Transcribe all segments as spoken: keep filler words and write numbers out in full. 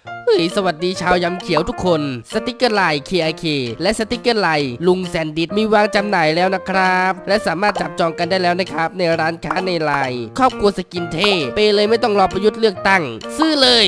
เฮ้ยสวัสดีชาวยำเขียวทุกคนสติกเกอร์ไลน์ เค ไอ เค และสติกเกอร์ไลน์ลุงแซนดิสมีวางจำหน่ายแล้วนะครับและสามารถจับจองกันได้แล้วนะครับในร้านค้าในไลน์ครอบครัวสกินเทไปเลยไม่ต้องรอประยุทธ์เลือกตั้งซื้อเลย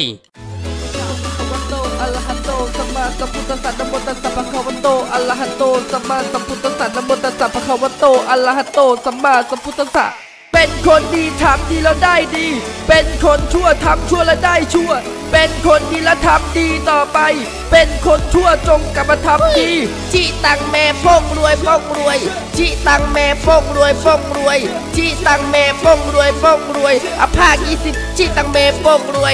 อะระหะโตสัมมาสัมพุทธัสสะนะโมตัสสะภะคะวะโตอะระหะโตสัมมาสัมพุทธัสสะนะโมตัสสะภะคะวะโตอะระหะโตสัมมาสัมพุทธัสสะเป็นคนดีทำดีแล้วได้ดีเป็นคนชั่วทำชั่วแล้วได้ชั่วเป็นคนดีแล้วทำดีต่อไปเป็นคนชั่วจงกลับมาทำดีจิตังแม่ป้องรวยป้องรวยจิตังแม่ป้องรวยป้องรวยจิตังแม่ป้องรวยป้องรวยอภาคยี่สิบจิตังแม่ป้องรวย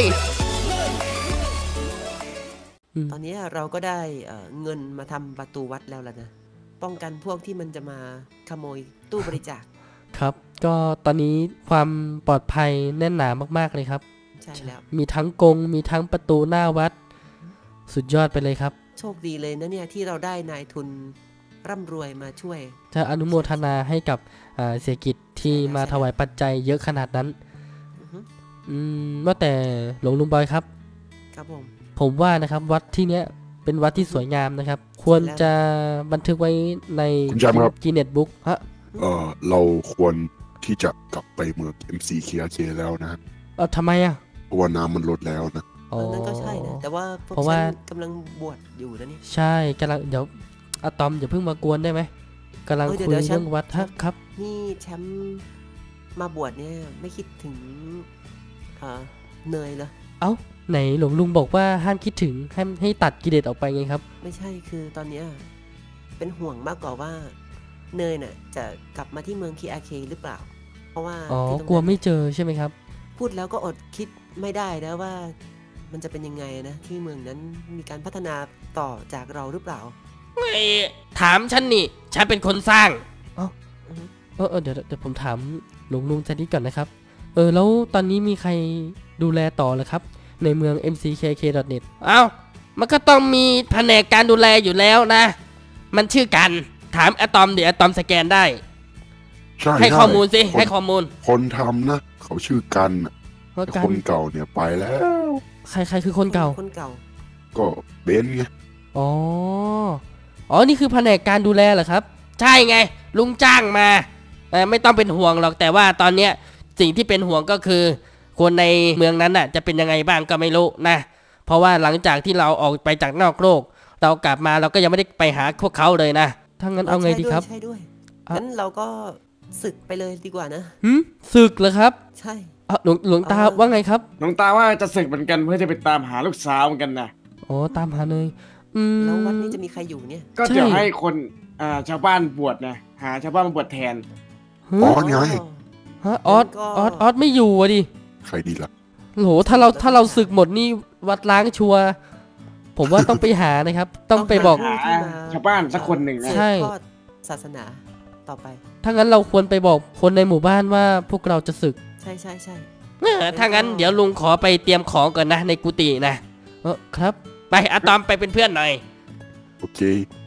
ตอนนี้เราก็ได้เงินมาทำประตูวัดแล้วล่ะนะป้องกันพวกที่มันจะมาขโมยตู้บริจาคครับก็ตอนนี้ความปลอดภัยแน่นหนามากๆเลยครับใช่แล้วมีทั้งกรงมีทั้งประตูหน้าวัดสุดยอดไปเลยครับโชคดีเลยนะเนี่ยที่เราได้นายทุนร่ำรวยมาช่วยจะอนุโมทนาให้กับเศรษฐกิจที่มาถวายปัจจัยเยอะขนาดนั้นอืมว่าแต่หลวงลุงบอยครับครับผมผมว่านะครับวัดที่เนี้ยเป็นวัดที่สวยงามนะครับควรจะบันทึกไว้ในกินเน็ตบุ๊กฮะเออเราควรที่จะกลับไปเมือง เอ็ม ซี เค อาร์ เค แล้วนะเออทำไมอ่ะเพราะว่าน้ำมันลดแล้วนะอ๋อนั่นก็ใช่นะแต่ว่าเพราะว่ากำลังบวชอยู่นะนี่ใช่กำลังเดี๋ยวอะตอมอย่าเพิ่งมากวนได้ไหมกำลังคุยเรื่องวัดครับนี่แชมป์มาบวชเนี่ยไม่คิดถึงเนยเหรอเอ้าไหนหลวงลุงบอกว่าห้ามคิดถึงให้ให้ตัดกิเลสออกไปไงครับไม่ใช่คือตอนนี้เป็นห่วงมากกว่าว่าเนยน่ะจะกลับมาที่เมือง เค อาร์ เค หรือเปล่าเพราะว่าอ๋อกลัวไม่เจอใช่ไหมครับพูดแล้วก็อดคิดไม่ได้นะว่ามันจะเป็นยังไงนะที่เมืองนั้นมีการพัฒนาต่อจากเราหรือเปล่าไม่ถามฉันนี่ฉันเป็นคนสร้างเออเออเดี๋ยวเดี๋ยวผมถามหลวงลุงแซนดี้ก่อนนะครับเออแล้วตอนนี้มีใครดูแลต่อหรือครับในเมือง เอ็ม ซี เค เค ดอท เน็ต เอ้ามันก็ต้องมีแผนกการดูแลอยู่แล้วนะมันชื่อกันถามอะตอมเดี๋ยวอะตอมสแกนได้ให้ข้อมูลสิให้ข้อมูลคนทำนะเขาชื่อกันคนเก่าเนี่ยไปแล้วใครใครคือคนเก่าคนเก่าก็เบนไงอ๋ออ๋อนี่คือแผนกการดูแลเหรอครับใช่ไงลุงจ้างมาไม่ต้องเป็นห่วงหรอกแต่ว่าตอนเนี้ยสิ่งที่เป็นห่วงก็คือคนในเมืองนั้นน่ะจะเป็นยังไงบ้างก็ไม่รู้นะเพราะว่าหลังจากที่เราออกไปจากนอกโลกเรากลับมาเราก็ยังไม่ได้ไปหาพวกเขาเลยนะถ้างั้นเอาไงดีครับใช่ด้วยงั้นเราก็ศึกไปเลยดีกว่านะหืมศึกเหรอครับใช่หลวงหลวงตาว่าไงครับหลวงตาว่าจะศึกเหมือนกันเพื่อจะไปตามหาลูกสาวเหมือนกันนะอ๋อตามหาเลยแล้ววันนี้จะมีใครอยู่เนี่ยก็เดี๋ยวให้คนอ่าชาวบ้านบวชนะหาชาวบ้านมาบวชแทนอ๋อไงฮะออสออสออสไม่อยู่อ่ะดิใครดีล่ะโหถ้าเราถ้าเราศึกหมดนี่วัดล้างชัวผมว่าต้องไปหานะครับต้องไปบอกชาวบ้านสักคนหนึ่งนะใช่ศาสนาต่อไปถ้างั้นเราควรไปบอกคนในหมู่บ้านว่าพวกเราจะศึกใช่ใช่ใช่ถ้างั้นเดี๋ยวลุงขอไปเตรียมของก่อนนะในกุฏินะเออครับไปอะตอมไปเป็นเพื่อนหน่อยโอเค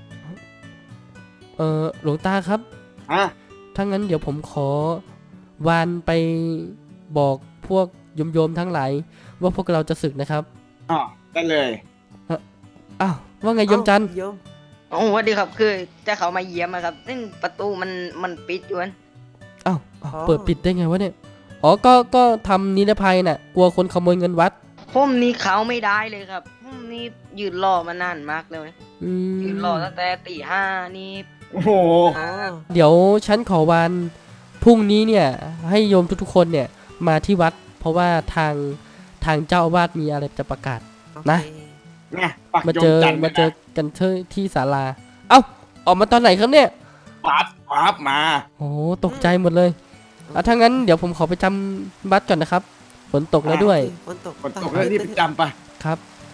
เออหลวงตาครับอ่ะถ้างั้นเดี๋ยวผมขอวานไปบอกพวกโยมๆทั้งหลายว่าพวกเราจะศึกนะครับอ๋อได้เลยอ้าวว่าไงโยมจันโยมโอ้สวัสดีครับคือจะเขามาเยี่ยมครับนี่ประตูมันมันปิดอยู่นั่นอ้าวเปิดปิดได้ไงวะเนี่ยอ๋อก็ก็ทำนิรภัยน่ะกลัวคนขโมยเงินวัดผมนี่เขาไม่ได้เลยครับผมนี่ยืนรอมานานมากเลยยืนรอตั้งแต่ตีห้านี่โอ้โหเดี๋ยวฉันขอวานพรุ่งนี้เนี่ยให้โยมทุกๆคนเนี่ยมาที่วัดเพราะว่าทางทางเจ้าอาวาสมีอะไรจะประกาศนะมาเจอมาเจอกันที่ศาลาเอ้าออกมาตอนไหนครับเนี่ยปั๊บปั๊บมาโอ้ตกใจหมดเลยอ่ะถ้างั้นเดี๋ยวผมขอไปจำวัดก่อนนะครับฝนตกแล้วด้วยฝนตกฝนตกแล้วนี่ไปจำไปครับ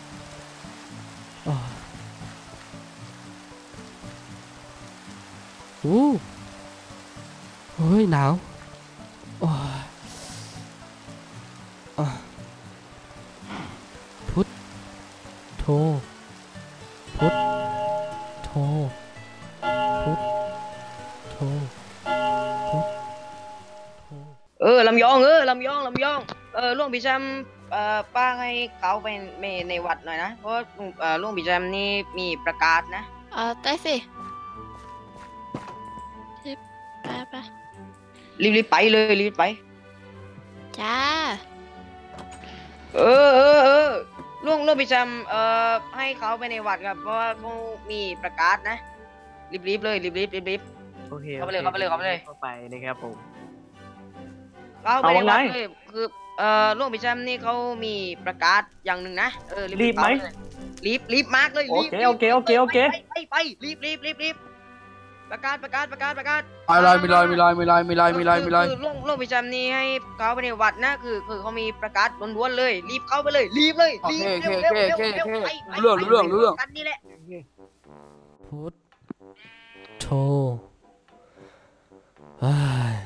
โอ้โหหนาวพุทโธพุทโธพุทโธพุทโธเออลำยองเออลำยองลำยองเออหลวงพี่แชมป์เอ่อป้าให้เขาไปในวัดหน่อยนะเพราะลุงเอ่อลุงพี่แจมนี่มีประกาศนะเออได้สิไปไปรีบๆไปเลยรีบไปจ้าเออเออเออลุงลุงพี่แจมเอ่อให้เขาไปในวัดครับเพราะว่าเขามีประกาศนะรีบๆเลยรีบๆรีบโอเคเข้าไปเลยเข้าไปเลยเข้าไปเลยเข้าไปนะครับผมๆเขาไปในวัดเลยคือเอ่อลุงพี่แจมนี่เขามีประกาศอย่างหนึ่งนะเออรีบไหมรีบรีบมากเลยโอรีบเคโอเคโอเคโอเคไปไปไปรีบรีบรีบรีบประกาศประกาศประกาศประกาศมีลอยมีลอยมีลอยมีลอยมีลอยมีลอยมีลอยคือลุงลุงพี่แจมนี่ให้เขาไปในวัดนะคือคือเขามีประกาศล้วนๆเลยรีบเข้าไปเลยรีบเลยรีบเร็วเร็วเร็วเร็วไปไปเรื่องเรื่องเรื่องกันนี่แหละพุทโธว้าย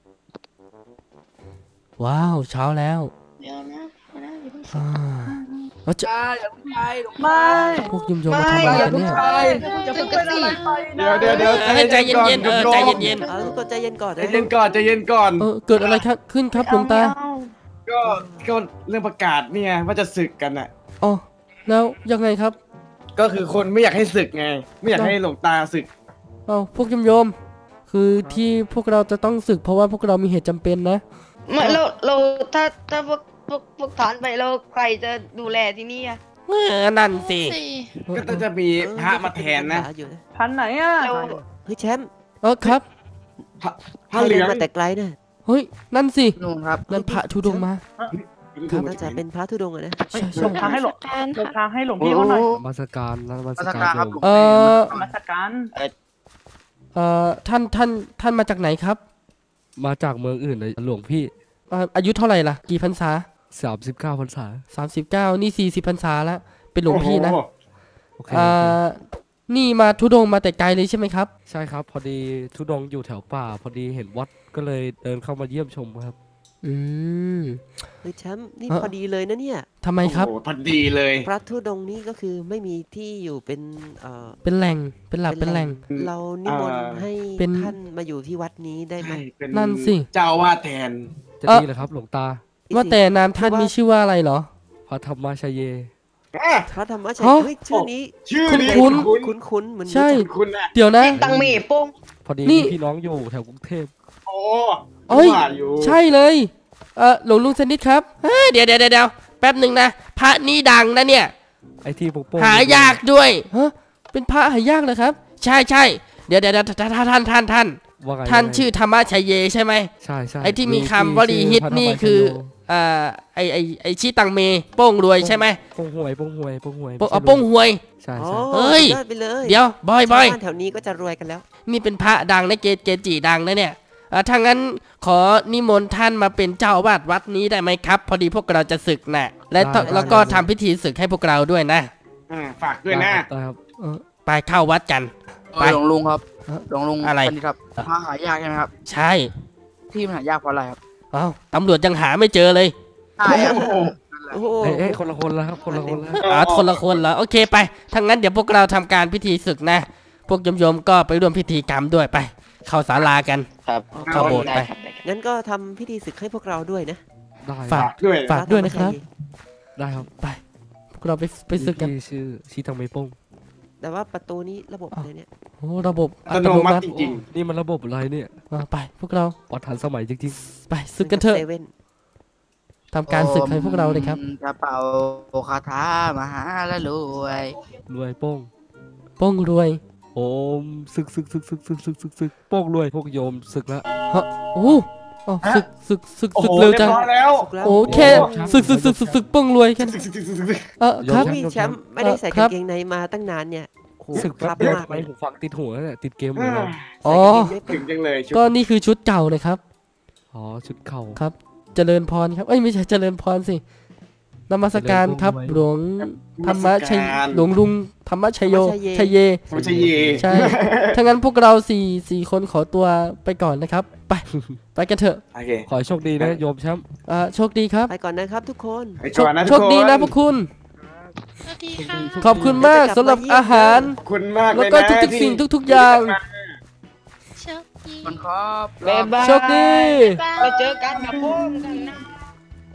ว้าวเช้าแล้วเดี๋ยวนะเดี๋ยวนะอย่าเพิ่งอ่าแล้วจะไม่พวกยมยมมาทำอะไรกันเนี่ยถึงกันสิเดี๋ยวเดี๋ยวเดี๋ยวเออใจเย็นๆเออใจเย็นเอาทุกคนใจเย็นก่อนใจนะเย็นก่อนใจเย็นก่อนเออเกิดอะไรครับขึ้นครับหลวงตาก็ก็เรื่องประกาศเนี่ยว่าจะศึกกันอ่ะอ๋อแล้วยังไงครับก็คือคนไม่อยากให้ศึกไง ไม่อยากให้หลวงตาศึกเอ้าพวกยมยมคือที่พวกเราจะต้องศึกเพราะว่าพวกเรามีเหตุจำเป็นนะไม่เราเราถ้าถ้าพวกพวกพวกฐานไปเราใครจะดูแลที่นี่อะเออนั่นสิสิก็ต้องจะมีพระมาแทนนะอยู่นะพันไหนอ่ะเราเฮ้ยแชมป์เออครับพระเหลืองมาแต่ไกลนะเฮ้ยนั่นสิลุงครับนั่นพระธุดงค์มา ครับน่าจะเป็นพระธุดงค์อะนะใช่หลใช่งทางให้หลงการหลงค่ะทางให้หลวงพี่เขาหน่อยมาสการนะมาสมาสกาการรครับโยมเออมาสการเอ่อท่านท่านท่านมาจากไหนครับมาจากเมืองอื่นเลยหลวงพี่เอ่ออายุเท่าไหร่ล่ะกี่พรรษาสามสิบเก้าพรรษาสามสิบเก้านี่สี่สิบพรรษาแล้วเป็นหลวงพี่นะโอ้โหโอเคเอ่โอเคอนี่มาธุดงค์มาแต่ไกลเลยใช่ไหมครับใช่ครับ พอดีทุดงค์อยู่แถวป่า พอดีเห็นวัดก็เลยเดินเข้ามาเยี่ยมชมครับอืมเฮ้ยแชมป์นี่เอ่อพอดีเลยนะเนี่ยทำไมครับโอ้โหพอดีเลยพระธุดงค์นี่ก็คือไม่มีที่อยู่เป็นเอ่อเป็นแหล่งเป็นหลักเป็นแหล่งเรานิมนต์อ่าให้เป็นท่านมาอยู่ที่วัดนี้ได้ไหมใช่เป็นนั่นสิเจ้าอาวาดแทนจะเอ่อดีเหรอครับหลวงตาว่าแต่นามท่านมีชื่อว่าอะไรเหรอพระธรรมชเยพระธรรมชัยฮะเฮ้ยชื่อนี้ชื่อนี้คุ้นคุ้นคุ้นๆเหมือนใช่รู้จักคุณน่ะเดี๋ยวนะตังเมโป้งพอดีนี่มีพี่น้องอยู่แถวกรุงเทพโอ้เอ้ยว่าอยู่ใช่เลยเออหลวงลุงสนิทครับเฮ้ยเดี๋ยวเดี๋ยวเดี๋ยวแป๊บหนึ่งนะพระนี่ดังนะเนี่ยไอ้ที่โป้งๆหายากด้วยฮะเป็นพระหายากเลยครับ ใช่ใช่เดี๋ยวเดี๋ยวเดี๋ยวท่านท่านท่านท่านว่าไงท่านว่ไงชื่อธรรมชัยเยใช่ไหมใช่ใช่ไอ้ที่มีคำที่วลีฮิตชื่พระนี่ธรรมชโยคืออ่าไอไอไอชีตังเมโป้งรวยใช่ไหมโป้งหวยโป้งหวยโป้งหวยโป้งไม่เอาใช่โป้งหวยใช่อ๋อใช่เฮ้ยสุดอดไปเลยเดี๋ยวบอยบอยชาวบ้านแถวนี้ก็จะรวยกันแล้วนี่เป็นพระดังนะเกเกจิดังนะเนี่ยอ่าถ้างั้นขอนิมนต์ท่านมาเป็นเจ้าอาวาสวัดนี้ได้ไหมครับ พอดีพวกเราจะศึกนะและต้องแล้วก็ทำพิธีศึกให้พวกเราด้วยนะอ่าฝากด้วยนะได้ครับเออไปเข้าวัดกัน ไปหลวงลุงครับเอ่อหลวงลุงอะไรสนิทครับพระหายากใช่ไหมครับใช่ที่มันหายากเพราะอะไรครับเอ้าตำรวจยังหาไม่เจอเลยใช่ครับโอ้โหเอ้ยเอ้ยคนละคนแล้วครับคนละคนแล้วอ่าคนละคนเหรอโอเคไปถ้างั้นเดี๋ยวพวกเราทำการพิธีศึกนะ พวกโยมๆก็ไปร่วมพิธีกรรมด้วยไป เข้าศาลากันครับเข้าโบสถ์ไปงั้นก็ทำพิธีศึกให้พวกเราด้วยนะได้ฝากฝากด้วยฝากด้วยนะครับได้ครับไป พวกเราไปไปศึกกันพี่ชื่อชีทังเมโป้งแต่ว่าประตูนี้ระบบอ้าวเลยเนี่ยโอ้ระบบอัตโนมัติจริงนี่มันระบบอะไรเนี่ยอ่าไปพวกเราวัดทันสมัยจริงไปศึกกันเถอะเซเว่นทำการศึกให้พวกเราเลยครับกระเป๋าคาถามหาและรวยๆรวยโป้งโป้งรวยโอมศึกศึกศึกศึกศึกศึกศึกศึกโป้งรวยพวกโยมศึกแล้วโอ้อ๋อศึกศึกศึกโอ้ศึโหกเร็วเรียจับงร้อยแล้วศึกแล้วโอ้แค่ศึกศึกศึกศึกศึกโป้งรวยแค่นั้นศึกศึกศึกศึกศึกเออครับพี่แชมป์ไม่ได้ใส่ครักางบเกงในมาตั้งนานเนี่ยโอ้โหศึกคแป๊รับบ เดียวมากทำไมเลยหูฟังติดหัวเนี่ยติดเกมหมดแล้วอ๋อใส่กางเกงไม่ถึงจังเลยชุดก็นี่คือชุดเก่าเลยครับอ๋อชุดเข่าครับ เจริญพรครับ เอ้ยไม่ใช่เจริญพรสินมัสการครับเจริญพรหลวงธรรมะชัยหลวงลุงธรรมะชัยโยธรรมชัยเยชัยเยไม่ใช่เยใช่ ถ้างั้นพวกเราสี่สี่คนขอตัวไปก่อนนะครับ ไป ไปกันเถอะโอเคขอให้โชคดีนะโยมแชมป์อ่าโชคดีครับไปก่อนนะครับทุกคนไปก่อนนะโชทุกคคนดีนะพวกคุณสวัสดีค่ะขอบคุณมากสำหรับอาหารขอบคุณมากเลยแล้วนะก็ทุกๆสิ่งทุก ๆ อย่างโชคดีมันครับบ๊ายบายโชคดีบ๊ายบายเราเจอกันกับพ่อมกันนะเจ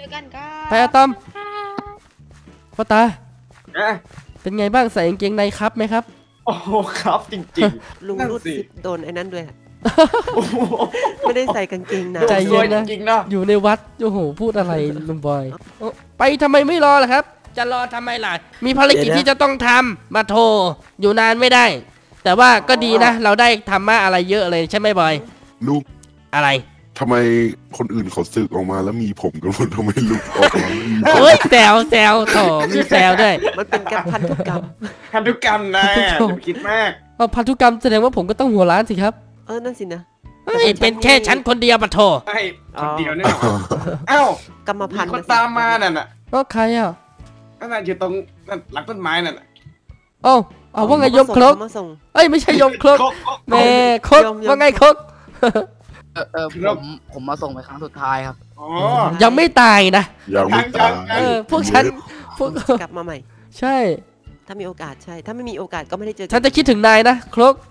จอกันครับไปอะตอมพ่อตาอะเป็นไงบ้างใส่กางเกงในครับไหมครับโอ้โหครับจริงลุงนั่นรูดสิซิปโดนไอ้นั้นด้วยอะๆ โอ้โหไม่ได้ใส่กางเกงโดนะใจเย็นนะจริงๆเนาะอยู่ในวัดโอ้โหพูดอะไรลุงบอยเอ้าไปทำไมไม่รอล่ะครับ จะรอทำไมล่ะ มีภารกิจที่จะต้องทำมาโทรอยู่นานไม่ได้ แต่ว่าก็ดีนะ เราได้ทำมาอะไรเยอะเลยใช่ไหมบอยลูกอะไรทำไมคนอื่นเขาสึกออกมาแล้วมีผมกันหมดทำไมลูกออกมาไม่มีผมเฮ้ยแซวแซวโถมีแซวด้วยมันเป็นการพันธุกรรมพันธุกรรมนะอย่าไปคิดมากเอาพันธุกรรมแสดงว่าผมก็ต้องหัวล้านสิครับเออนั่นสินะเฮ้ยเป็นแค่ฉันคนเดียวปะโทไอ้คนเดียวแน่นอนเอ้ากรรมพันธุ์คนตามมานั่นน่ะก็ใครอ่ะนั่นน่ะอยู่ตรงนั่นหลังต้นไม้นั่นน่ะเอ้าเอาว่าไงยมครกมาส่งเอ้ยไม่ใช่ยมครกครกแม่ครกยมยมว่าไงครกเออเออผมผมมาส่งไปครั้งสุดท้ายครับอ๋อยังไม่ตายนะยังไม่ตายเออพวกฉันพวกกลับมาใหม่ใช่ถ้ามีโอกาสใช่ ถ้าไม่มีโอกาสก็ไม่ได้เจอฉันจะคิดถึงนายนะครก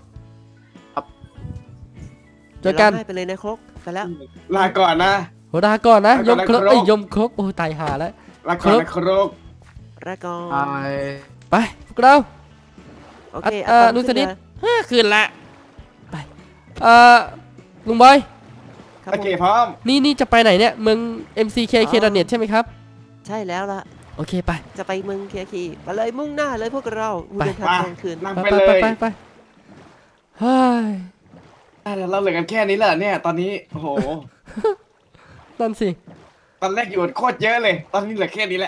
เจอกันดี๋ยวราให้ไปเลยนะครกไปแล้วลาก่อนนะโหดาก่อนนะลาย ก่อนมนะครกครกเอ้ยยมครกโอ้ยตายหาแล้วลาก่อนนะครกแล้วก็ไอไปพวกเราโอเคเอ่ออะตอมนุสนิทขึ้มาห้าคืนละไปเอ่อลุงบอยครับโอผมเคพร้อมนี่นี่จะไปไหนเนี่ยเมือง เอ็ม ซี เค เค ดอท เน็ต ใช่ไหมครับใช่แล้วล่ะโอเคไปจะไปเมืองเคียคีไปเลยมุ่งหน้าเลยพวกเราไปเดินทางมากลางคืนนั่งไปไปไปเลไปยไปไปเฮ้ยอ่ะเดี๋ยวเราเหลือกันแค่นี้แหละเนี่ยตอนนี้โอ้โหนั่นสิตอนแรกอยู่กันโคตรเยอะเลย ตอนนี้เหลือแค่นี้แหละ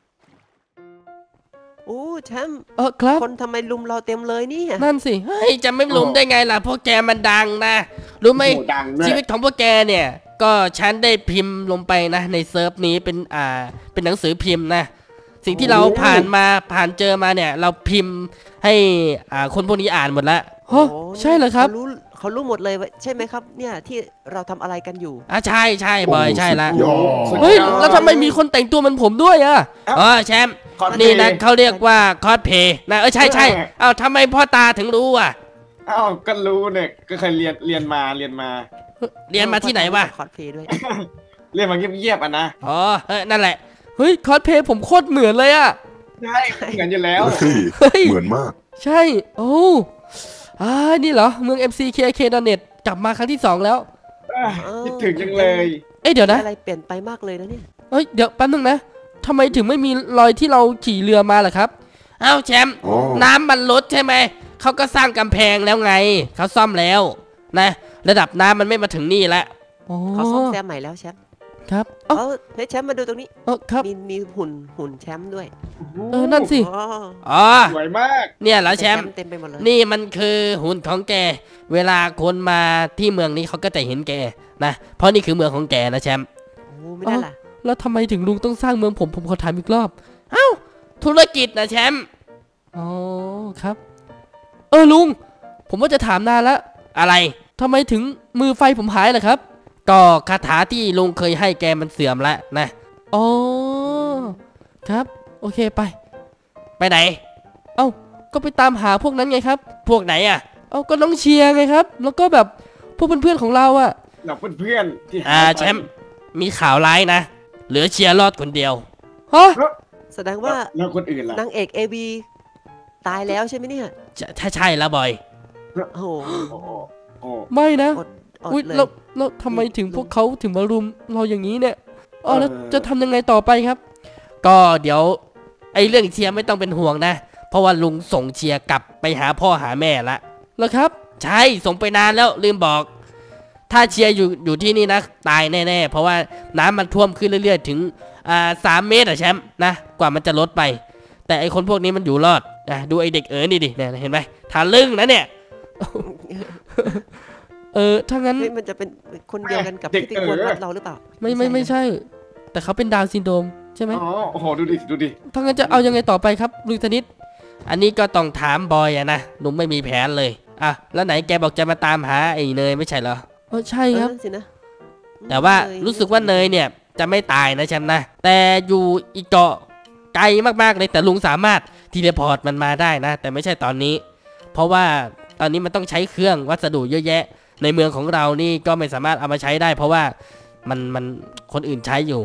โอ้แชมป์เออครับคนทำไมลุมเราเต็มเลยเนี่ยนั่นสิเฮ้ยจะไม่ลุมได้ไงล่ะพวกแกมันดังนะรู้ไหมโอ้โหดังด้วยชีวิตของพวกแกเนี่ย ก็ฉันได้พิมพ์ลงไปนะ ในเซิร์ฟนี้เป็นอ่าเป็นหนังสือพิมพ์นะ สิ่งที่เราผ่านมาผ่านเจอมาเนี่ย เราพิมพ์ให้อ่าคนพวกนี้อ่านหมดแล้วโอ้โอ้ใช่เหรอครับเขารู้เขารู้หมดเลยว่าใช่ไหมครับ เนี่ยที่เราทำอะไรกันอยู่อ่ะใช่ใช่บอยใช่ละยอดเฮ้ยแล้วทำไมมีคนแต่งตัวเหมือนผมด้วยอ่ะเออแชมป์คอสเพลย์นี่นะเขาเรียกว่าคอสเพย์นะเออใช่ใช่เอ้าทำไมพ่อตาถึงรู้อ่ะอ้าวก็รู้เนี่ยก็เคยเรียนเรียนมาเรียนมาเรียนมาที่ไหนวะคอสเพลย์ด้วยเรียนมาเงียบๆอ่ะนะอ๋อเออนั่นแหละเฮ้ยคอสเพย์ผมโคตรเหมือนเลยอ่ะใช่เหมือนอยู่แล้วเฮ้ยเฮ้ยเหมือนมากใช่โอ้อ่านี่เหรอเมือง เอ็ม ซี เค เค ดอท เน็ต กลับมาครั้งที่สองแล้วคิดถึงจังเลยเอ้ยเดี๋ยวนะอะไรเปลี่ยนไปมากเลยนะเนี่ยเอ้ยเดี๋ยวแป๊บนึงนะทำไมถึงไม่มีรอยที่เราขี่เรือมาล่ะครับเอ้าแชมป์อ๋อน้ำมันลดใช่ไหมเขาก็สร้างกำแพงแล้วไงเขาซ่อมแล้วนะระดับน้ำมันไม่มาถึงนี่แล้วโอ้เขาซ่อมแซมใหม่แล้วแชมป์ครับเอ้าเออเฮ้ยแชมป์มาดูตรงนี้เอ้าครับมีมีหุ่นหุ่นแชมป์ด้วยเออนั่นสิอ๋ออ๋อสวยมากเนี่ยเหรอแชมป์เต็มไปหมดเลยนี่มันคือหุ่นของแก เวลาคนมาที่เมืองนี้เขาก็จะเห็นแกนะ เพราะนี่คือเมืองของแกนะแชมป์โอ้ไม่ได้ล่ะแล้วทำไมถึงลุงต้องสร้างเมืองผมผมขอถามอีกรอบ เอ้า ธุรกิจนะแชมป์ อ๋อครับ เออลุง ผมว่าจะถามนานแล้ว อะไรทำไมถึงมือไฟผมหายล่ะครับ ก็คาถาที่ลุงเคยให้แกมันเสื่อมแล้วนะ อ๋อ ครับ โอเคไป ไปไหน เอ้า ก็ไปตามหาพวกนั้นไงครับ พวกไหนอ่ะ เอ้า ก็น้องเชียร์ไงครับ แล้วก็แบบพวกเพื่อนๆของเราอ่ะเราเพื่อนๆที่หยอ่าไปแชมป์มีข่าวร้ายนะ เหลือเชียร์รอดคนเดียว ฮะแสดงว่าแล้วคนอื่นล่ะนางเอกเอวีตายแล้วใช่ไหมเนี่ยจะถ้าใช่แล้วบอยโอ้โหโอ้โหโอ้ไม่นะอดออุ้ยดเลยแล้วแล้วทำไมถึงพวกเขาถึงมารุมเราอย่างนี้เนี่ยอ๋อแล้วเออจะทำยังไงต่อไปครับ ก็เดี๋ยวไอ้เรื่องเชียร์ไม่ต้องเป็นห่วงนะ เพราะว่าลุงส่งเชียร์กลับไปหาพ่อหาแม่ละแล้วครับ ใช่ส่งไปนานแล้วลืมบอก ถ้าเชียร์อยู่อยู่ที่นี่นะตายแน่ๆ เพราะว่าน้ำมันท่วมขึ้นเรื่อยๆ ถึงอ่าสามเมตรอะแชมป์นะกว่ามันจะลดไป แต่ไอคนพวกนี้มันอยู่รอดนะดูไอเด็กเอ๋อนี่ดิเนี่ยเห็นไหมทาลึ่งนะเนี่ย เออถ้างั้นเฮ้ยมันจะเป็นคนเดียวกันกับพิธีกรวัดเราหรือเปล่าไม่ไม่ไม่นะใช่ แต่เขาเป็นดาวน์ซินโดรมใช่ไหมอ๋อโอ้โหดูดิดูดิถ้างั้นจะเอายังไงต่อไปครับลุงธนิตอันนี้ก็ต้องถามบอยอะนะหนุ่มไม่มีแผนเลยอ่ะแล้วไหนแกบอกจะมาตามหาไอ้เนยไม่ใช่เหรอเออใช่เออครับนั่นสินะแต่ว่าเนยรู้สึกว่าเนยเนี่ยจะไม่ตายนะแชมป์นะแต่อยู่อีกเกาะไกลมากๆเลยแต่ลุงสามารถทีเลพอร์ตมันมาได้นะ แต่ไม่ใช่ตอนนี้ เพราะว่าตอนนี้มันต้องใช้เครื่องวัสดุเยอะแยะ ในเมืองของเรานี่ก็ไม่สามารถเอามาใช้ได้ เพราะว่ามันมันคนอื่นใช้อยู่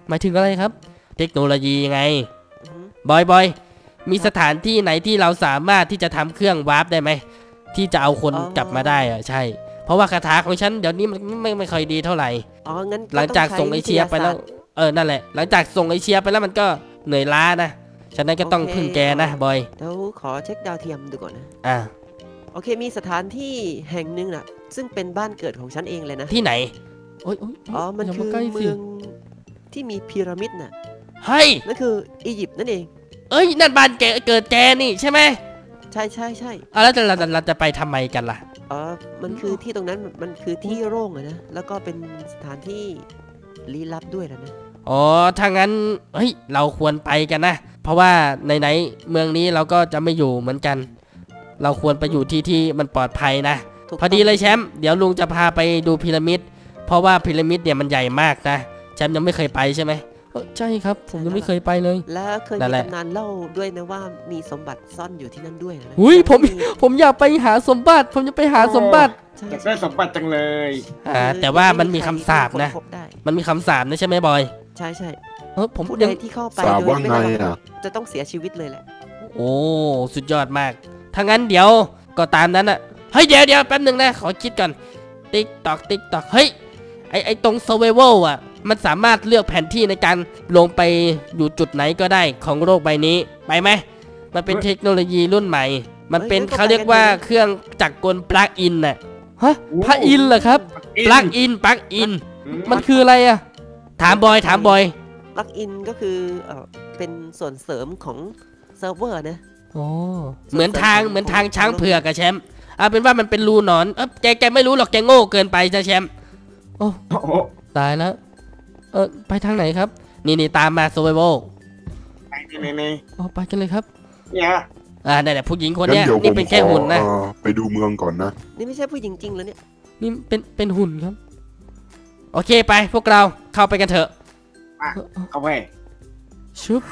หมายถึงอะไรครับ เทคโนโลยีไงอือหือบอยบอยมีสถานที่ไหนที่เราสามารถที่จะทำเครื่องวาร์ปได้ไหมที่จะเอาคนกลับมาได้อะใช่ เพราะว่าคาถาของฉันเดี๋ยวนี้มันไม่ไม่ค่อยดีเท่าไหร่อ๋องั้นหลังจากส่งไอเชียไปแล้วเออนั่นแหละหลังจากส่งไอเชียไปแล้วมันก็เหนื่อยล้านะฉะนั้นก็ต้องพึ่งแกนะบอยเดี๋ยวขอเช็คดาวเทียมดูก่อนนะอ่ะโอเคมีสถานที่แห่งหนึ่งน่ะ ซึ่งเป็นบ้านเกิดของฉันเองเลยนะที่ไหนโอ๊ยโอ๊ยอ๋อมันย่าาคือใกล้สิเมืองที่มีพีระมิดน่ะเฮ้ยนั่นคืออียิปต์นั่นเองเอ้ยนั่นบ้านแกเกิดแกนี่ใช่ไหมใช่ใช่ใช่อ่ะแล้วเราเราเราจะไปทำไมกันล่ะอ๋อมันคือที่ตรงนั้นมันคือที่โล่งอะนะแล้วก็เป็นสถานที่ลี้ลับด้วยนะนะอ๋อถ้างั้นเฮ้ยเราควรไปกันนะ เพราะว่าไหนๆเมืองนี้เราก็จะไม่อยู่เหมือนกัน เราควรไปอยู่ที่ที่มันปลอดภัยนะถูกพอดีเลยแชมป์เดี๋ยวลุงจะพาไปดูพีระมิดเพราะว่าพีระมิดเนี่ยมันใหญ่มากนะแชมป์ยังไม่เคยไปใช่ไหมใช่ครับผมยังไม่เคยไปเลยแล้วเคยนั่มีนแหละตำนานเล่าด้วยนะว่ามีสมบัติซ่อนอยู่ที่นั่นด้วยนะอุ้ยผมมีผมอยากไปหาสมบัติ ผมจะไปหาสมบัติใช่อยากได้สมบัติจังเลยอ่าแต่ว่ามันมีคำสาปนะใครค้พบได้มันมีคำสาปนะใช่ไหมบอยใช่ใช่เออผมผู้ยัใดงที่เข้าไปสาบโดยว่าไม่ไงได้รับอ่ะจะต้องเสียชีวิตเลยแหละโอ้สุดยอดมากถ้างั้นเดี๋ยวก็ตามนั้นอะเฮ้ยเดี๋ยวเดี๋ยวแป๊บหนึ่งนะขอคิดก่อนติ๊กตอกติ๊กตอกเฮ้ยไอไอตรง survival อ่ะมันสามารถเลือกแผนที่ในการลงไปอยู่จุดไหนก็ได้ของโลกใบนี้ไปไหมมันเป็นเทคโนโลยีรุ่นใหม่ มันเป็นเขาเรียกว่าเครื่องจักรกลปลั๊กอินน่ะฮะปลั๊กอินเหรอครับปลั๊กอินปลั๊กอินมันคืออะไรอะถามบอยถามบอยปลั๊กอินก็คือเออเป็นส่วนเสริมของเซิร์ฟเวอร์นะโอ้เหมือนทางเหมือนทางช้างเผือกอะแชมป์เอาเป็นว่ามันเป็นรูหนอนเออแกแกไม่รู้หรอกแกโง่เกินไปจ้ะแชมป์โอ้โอ้โหตายแล้วเออไปทางไหนครับ นี่นี่ตามมา survival ไหนไหนไหนอ๋อไปกันเลยครับเนี่ยอ่าเนี่ยแหละผู้หญิงคนงั้นเนี้ยเดี๋ยวผนี่มเป็นขแค่อหุ่นนะเอ่อไปดูเมืองก่อนนะนี่ไม่ใช่ผู้หญิงจริงแล้วเนี่ยนี่เป็นเป็นหุ่นครับ โอเคไปพวกเราเข้าไปกันเถอะอ่ะเข้าไปชุบ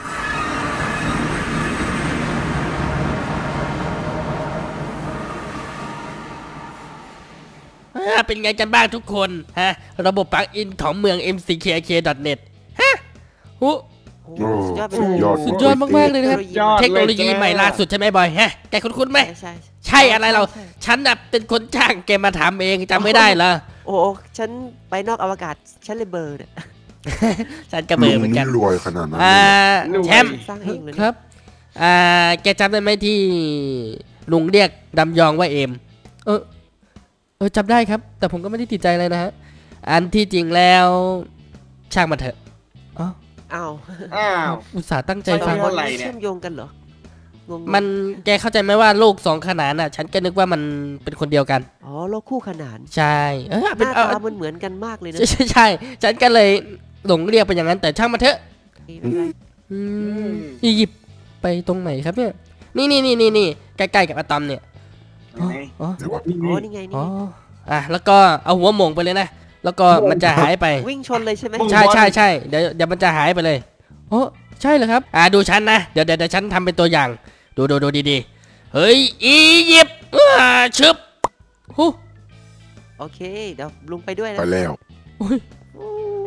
อ่าเป็นไงกันบ้างทุกคนฮะระบบปลั๊กอินของเมือง เอ็ม ซี เค เค ดอท เน็ต ฮะหูโอ้โอ้สุดยอดไปเลยสุดยอดสุดยอดมากๆเลยนะครับยอดเทคโนโลยีใหม่ล่าสุดใช่ไหมบอยฮะแกคุ้นๆไหมใช่ใช่ใช่อะไรเราใช่ฉันน่ะเป็นคนจ้างแกมาทำเองจำไม่ได้เหรอโอ้โหฉันไปนอกอวกาศฉันเลยเบลอร์เนี่ยฉันก็เบื่อเหมือนกันลุงรวยขนาดนั้นอ่าเลยเหรอแชมป์สร้างเองเลยคเนี่ยรับอ่าแกจำได้ไหมที่ลุงเรียกดำยองว่าเอมเออเออจำได้ครับ แต่ผมก็ไม่ได้ติดใจอะไรนะฮะอันที่จริงแล้วช่างมันเถอะอ๋ออ้าวอ้าวอุตส่าห์ตั้งใจใจฟัฟังง อะไรเนี่ยเชื่อมโยงกันเหรองงๆมันแกเข้าใจไหมว่าโลกสองขนานน่ะ ฉันก็นึกว่ามันเป็นคนเดียวกันอ๋อโลกคู่ขนานใช่เออหเป็นน้าเอาตามันเหมือนกันมากเลยนะใช่ใช่ใช่ฉันก็เลยหลงเรียกไปอย่างนั้นแต่ช่างมันเถอะไม่เป็นไรอืมอียิปต์ไปตรงไหนครับเนี่ยนี่นี่นี่นี่นี่ใกล้ๆกับอะตอมเนี่ยอ๋อไหนอ๋อเดี๋ยวว่านี่อ๋อนี่นี่ไงนี่อ๋อไงอ่ะแล้วก็เอาหัวหม่งไปเลยนะแล้วก็มันจะหายไปวิ่งชนเลยใช่ไหมใช่ใช่ใช่เดี๋ยวเดี๋ยวมันจะหายไปเลยโอ้ใช่เหรอครับอ่าดูฉันนะเดี๋ยวเดี๋ยวเดี๋ยวฉันทำเป็นตัวอย่างดูดูดูดีๆเฮ้ยอียิปต์อ่าชึบฮู้โอเคเดี๋ยวลุงไปด้วยนะไปแล้วโอ้ยอู้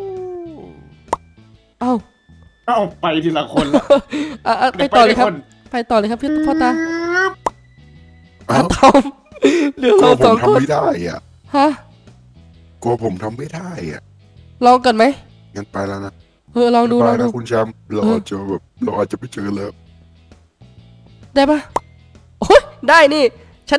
เอ้าเอ้าไปทีละคนละอ่ะอ่ะไปต่อเลยครับ ไปต่อเลยครับพี่พ่อตาเอ้าอะตอมเหลือกลัเราวผสอมงคนทำไม่ได้อ่ะฮะกลัวผมทำไม่ได้อ่ะลองกันไหมงั้นไปแล้วนะเออลองดูลไปองดูนะคุณแชมป์เราเอออาจจะแบบเราอาจจะไม่เจอแล้วได้ปะโอ้ยได้นี่